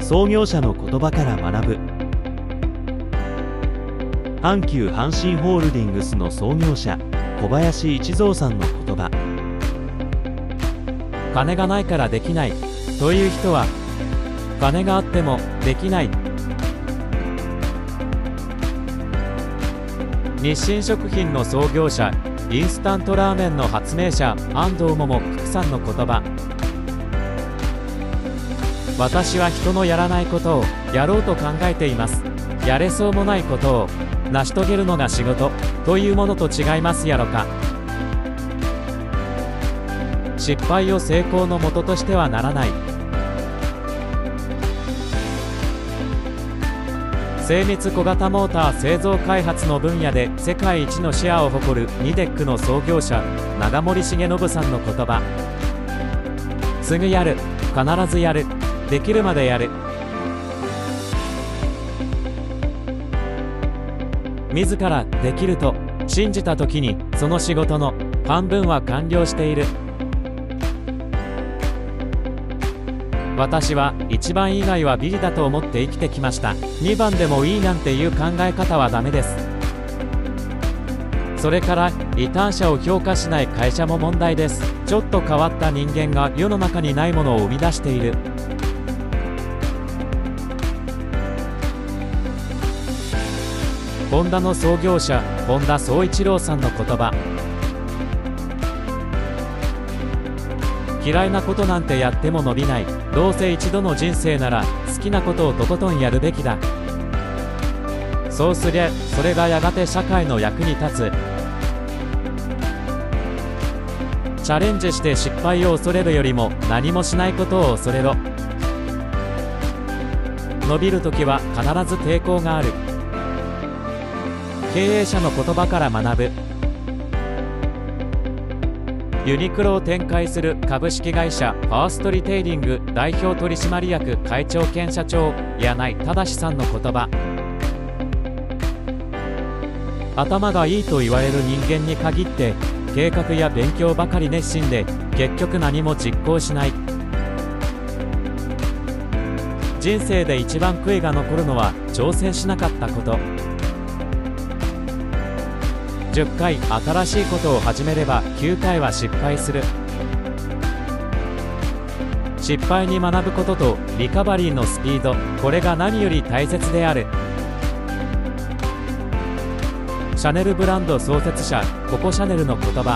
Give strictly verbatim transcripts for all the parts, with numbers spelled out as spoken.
創業者の言葉から学ぶ。阪急阪神ホールディングスの創業者小林一三さんの言葉。 金がないからできないという人は、金があってもできない。日清食品の創業者、インスタントラーメンの発明者、安藤桃福さんの言葉。私は人のやらないことをやろうと考えています。やれそうもないことを成し遂げるのが仕事というものと違いますやろか。失敗を成功のもととしてはならない。精密小型モーター製造開発の分野で世界一のシェアを誇るニデックの創業者、長森重信さんの言葉。すぐやる、必ずやる、できるまでやる。自らできると信じた時に、その仕事の半分は完了している。私はいちばん以外はビリだと思って生きてきました。にばんでもいいなんていう考え方はダメです。それから異端者を評価しない会社も問題です。ちょっと変わった人間が世の中にないものを生み出している。ホンダの創業者、本田宗一郎さんの言葉。嫌いなことなんてやっても伸びない。どうせ一度の人生なら好きなことをとことんやるべきだ。そうすりゃそれがやがて社会の役に立つ。チャレンジして失敗を恐れるよりも何もしないことを恐れろ。伸びるときは必ず抵抗がある。経営者の言葉から学ぶ。ユニクロを展開する株式会社ファーストリテイリング代表取締役会長兼社長、柳井正さんの言葉。頭がいいと言われる人間に限って計画や勉強ばかり熱心で結局何も実行しない。人生で一番悔いが残るのは挑戦しなかったこと。じゅっかい新しいことを始めればきゅうかいは失敗する。失敗に学ぶこととリカバリーのスピード、これが何より大切である。シャネルブランド創設者、ココ・シャネルの言葉。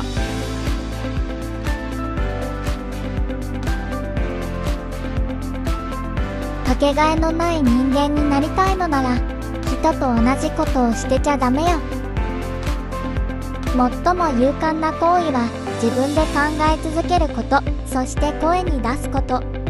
かけがえのない人間になりたいのなら、人と同じことをしてちゃダメよ。最も勇敢な行為は自分で考え続けること、そして声に出すこと。